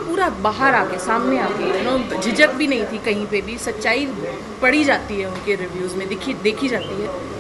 पूरा बाहर आके सामने आके झिझक भी नहीं थी कहीं पे भी, सच्चाई पढ़ी जाती है उनके रिव्यूज़ में, देखी जाती है।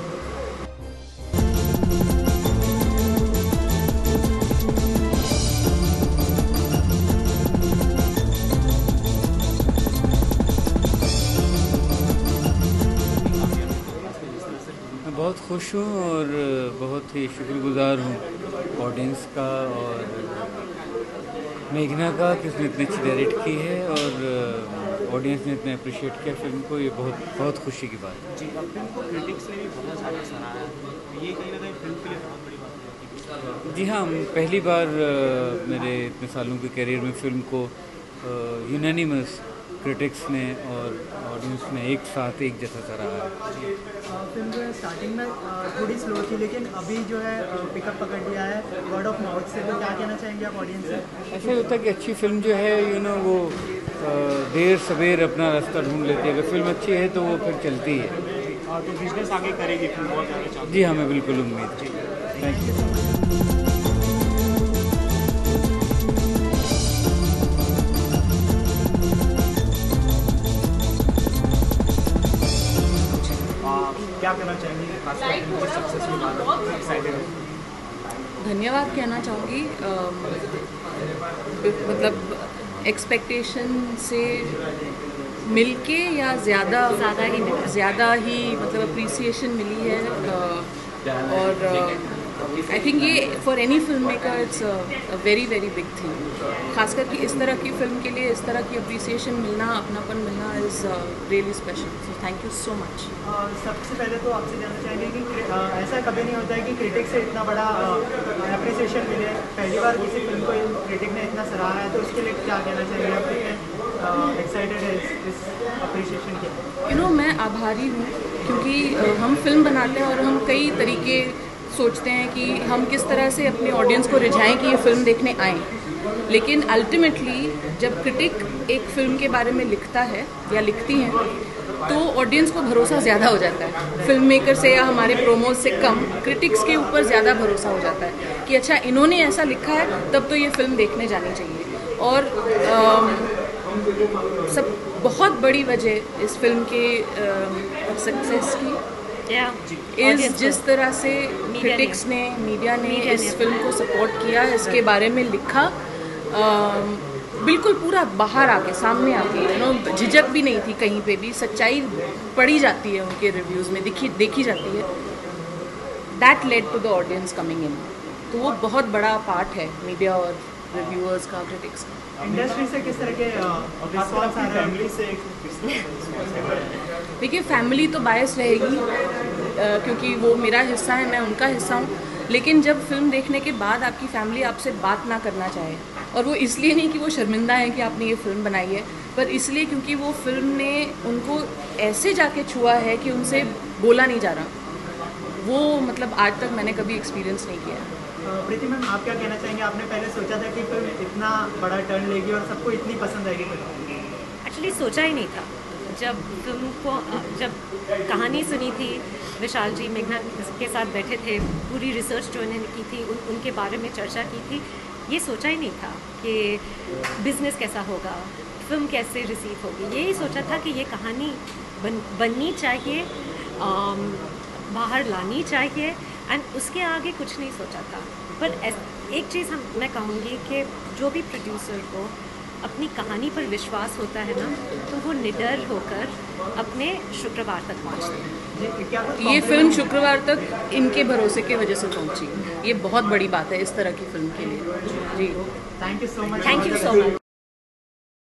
मैं बहुत खुश हूँ और बहुत ही शुक्रगुजार हूँ ऑडियंस का और मेघना का कि उसने इतनी अच्छी डायरेक्ट की है और ऑडियंस ने इतने अप्रिशिएट किया फिल्म को। ये बहुत बहुत खुशी की बात है। जी, फिल्म को क्रिटिक्स ने भी बहुत ज़्यादा सराहा है। ये कहीं न कहीं फिल्म के लिए बहुत बड़ी बात है। जी हाँ, पहली बार मेरे इतने सालों के करियर में फिल्म को यूनानिमस क्रिटिक्स ने और ऑडियंस ने एक साथ एक जैसा सराहा है। फिल्म जो है स्टार्टिंग में थोड़ी स्लो थी, लेकिन अभी जो है पिकअप पकड़ लिया है वर्ड ऑफ माउथ से। तो क्या कहना चाहेंगे आप ऑडियंस से? ऐसा होता है कि अच्छी फिल्म जो है वो देर सवेर अपना रास्ता ढूंढ लेती है। अगर फिल्म अच्छी है तो वो फिर चलती है। तो बिजनेस आगे करेगी फिल्म, बहुत ज़्यादा चाहती है। जी हमें बिल्कुल उम्मीद है। Thank you. क्या कहना चाहेंगे खासकर फिल्म की सक्सेस के बाद? एक्साइटेड है? धन्यवाद कहना चाहूँगी। मतलब एक्सपेक्टेशन से मिलके या ज़्यादा ही मतलब अप्रिसिएशन मिली है और आई थिंक ये for any film maker it's a very big thing. खासकर कि इस तरह की फिल्म के लिए इस तरह की अप्रिसिएशन मिलना, अपनापन मिलना is really special. So thank you so much. सबसे पहले तो आपसे जानना चाहेंगे कि ऐसा कभी नहीं होता है कि क्रिटिक से इतना बड़ा अप्रिसिएशन मिले। पहली बार किसी फिल्म को क्रिटिक ने इतना सराहा है, तो उसके लिए क्या कहना चाहिए? आप कितने एक्साइटेड है इस अप्रिसिएशन के? मैं आभारी हूँ क्योंकि हम फिल्म बनाते हैं और हम कई तरीके सोचते हैं कि हम किस तरह से अपने ऑडियंस को रिझाएं कि ये फिल्म देखने आएँ, लेकिन अल्टीमेटली जब क्रिटिक एक फिल्म के बारे में लिखता है या लिखती हैं तो ऑडियंस को भरोसा ज़्यादा हो जाता है। फिल्म मेकर से या हमारे प्रोमोज से कम क्रिटिक्स के ऊपर ज़्यादा भरोसा हो जाता है कि अच्छा इन्होंने ऐसा लिखा है तब तो ये फिल्म देखने जानी चाहिए। और सब बहुत बड़ी वजह इस फिल्म के सक्सेस की जिस तरह से क्रिटिक्स ने, मीडिया ने इस फिल्म को सपोर्ट किया, इसके बारे में लिखा, बिल्कुल पूरा बाहर आके सामने आके झिझक भी नहीं थी कहीं पे भी, सच्चाई पढ़ी जाती है उनके रिव्यूज़ में, देखी जाती है। That led to the audience coming in. तो वो बहुत बड़ा पार्ट है मीडिया और रिव्यूअर्स का, क्रिटिक्स का। इंडस्ट्री से किस तरह के रिस्पॉन्स आ रहे हैं? फैमिली से देखिए फैमिली तो बायस रहेगी क्योंकि वो मेरा हिस्सा है, मैं उनका हिस्सा हूँ। लेकिन जब फिल्म देखने के बाद आपकी फैमिली आपसे बात ना करना चाहे, और वो इसलिए नहीं कि वो शर्मिंदा है कि आपने ये फिल्म बनाई है, पर इसलिए क्योंकि वो फिल्म ने उनको ऐसे जाके छुआ है कि उनसे बोला नहीं जा रहा, वो मतलब आज तक मैंने कभी एक्सपीरियंस नहीं किया। प्रीति मैम, आप क्या कहना चाहेंगे? आपने पहले सोचा था कि फिल्म इतना बड़ा टर्न लेगी और सबको इतनी पसंद आएगी? एक्चुअली सोचा ही नहीं था। जब फिल्म को जब कहानी सुनी थी, विशाल जी मेघना के साथ बैठे थे, पूरी रिसर्च जो इन्होंने की थी, उनके बारे में चर्चा की थी, ये सोचा ही नहीं था कि बिज़नेस कैसा होगा, फिल्म कैसे रिसीव होगी। यही सोचा था कि ये कहानी बननी चाहिए, बाहर लानी चाहिए, एंड उसके आगे कुछ नहीं सोचा था। पर एक चीज़ मैं कहूँगी कि जो भी प्रोड्यूसर को अपनी कहानी पर विश्वास होता है ना, तो वो निडर होकर अपने शुक्रवार तक पहुँचते हैं। ये फिल्म शुक्रवार तक इनके भरोसे की वजह से पहुँची। ये बहुत बड़ी बात है इस तरह की फिल्म के लिए। जी thank you so much. Thank you so much.